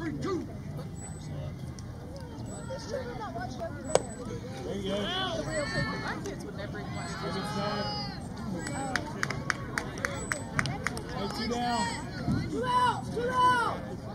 There you go. My kids would never even watch this. Hey, 2 down. 2 out! 2 out!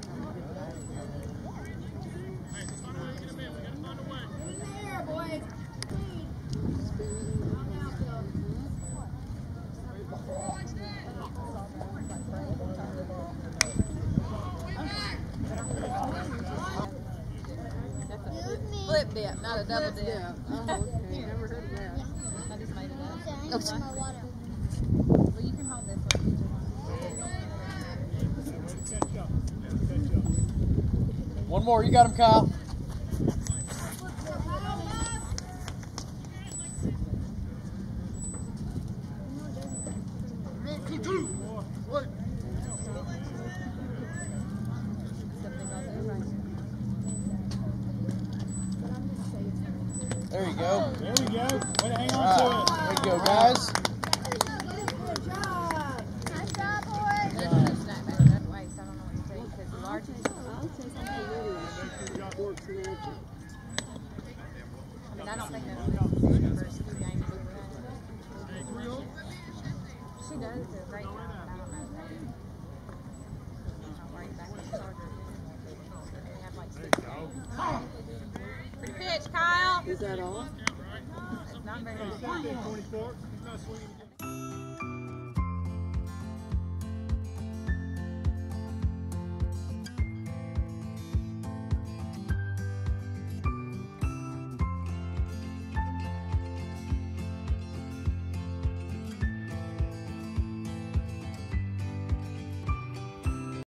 Flip dip, not a double dip. Yeah. Okay. Never heard of that. I just made it up. Okay. Well, you can hold this one. Catch up. One more. You got him, Kyle. There you go. There we go. Way to hang on to it. There you go, guys. Good job. Nice job, boys. This is a snack back that way, so I don't know what to say because the large is I'll take something little. Works and everything. I mean, I don't think that's the first few games we were in. She does do a great job, but I don't know if they right back in the starter. They have like 6 games. Pretty pitch, Kyle. Is that all? Not very good. 24.